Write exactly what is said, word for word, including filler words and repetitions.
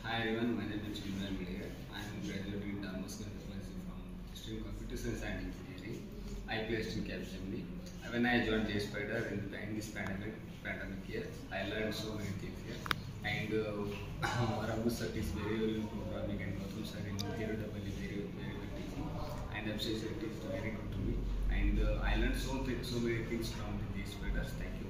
Hi everyone, my name is Imran Player. I am graduating in Dharmas Consultancy from stream Computer Science and Engineering. I placed in Capgemini. When I joined JSpider in, in this pandemic, pandemic year, I learned so many things here. And uh, Ramu sir is very well in programming and Gautam sir in Zero Double is very, very good teaching. And Abhishek sir is very good to me. And uh, I learned so, th so many things from the JSpiders. Thank you.